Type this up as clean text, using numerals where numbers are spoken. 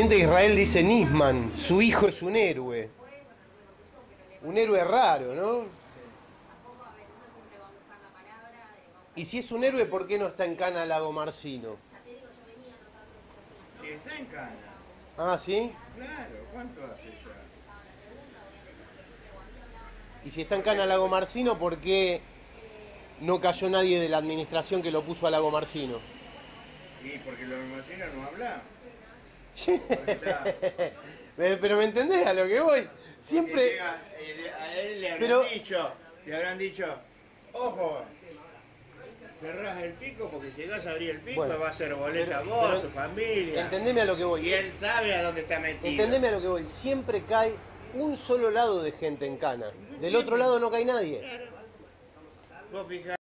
Israel dice Nisman, su hijo es un héroe. Un héroe raro, ¿no? Y si es un héroe, ¿por qué no está en Cana Lagomarsino? Si está en Cana. Ah, ¿sí? Claro, ¿cuánto hace ya? Y si está en Cana Lagomarsino, ¿por qué no cayó nadie de la administración que lo puso a Lagomarsino? Y porque los almacenes no hablan. Pero ¿me entendés a lo que voy? Siempre... A él Pero- le habrán dicho, ojo, cerrás el pico porque si llegás a abrir el pico Bueno, va a ser boleta pero- vos, pero- tu familia. Entendeme a lo que voy. Y él sabe a dónde está metido. Entendeme a lo que voy. Siempre cae un solo lado de gente en Cana. Del otro lado no cae nadie. Vos fijás.